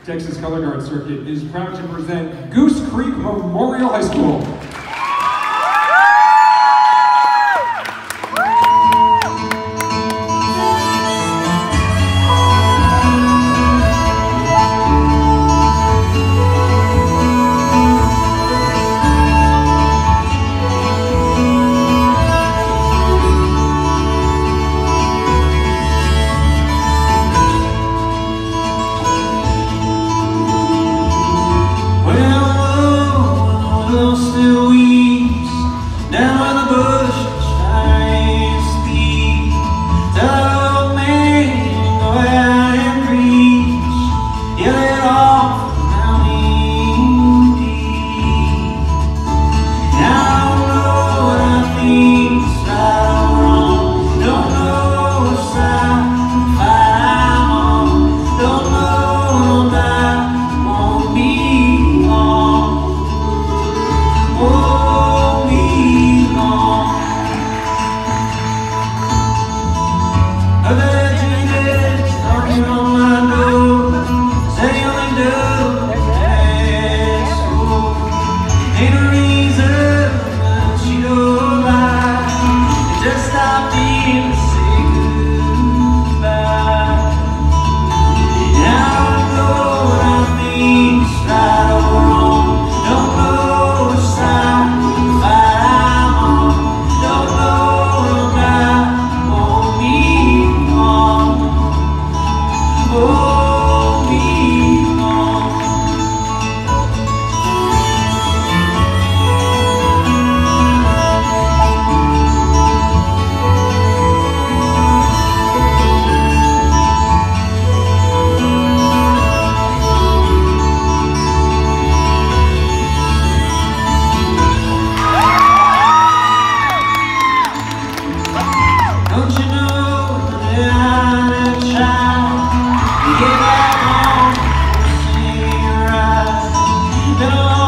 Texas Color Guard Circuit is proud to present Goose Creek Memorial High School. Still weeps down where the bush shines speed. Tell me go out and preach. You let off the mountain deep. Now I don't know what I think's right or wrong. Don't know which side of the fight I'm on. Don't know when I'll die. Won't be long. Won't be long. A legend is knocking on my door, saying only do as school. Ain't a reason that she don't lie. It just stopped in to say goodbye. And I don't know what I think's right or wrong. Don't know which side of the fight I'm on. Don't know when I won't be long. Won't be long. Don't you know that I'm a child? You get back home, sing your eyes. Been a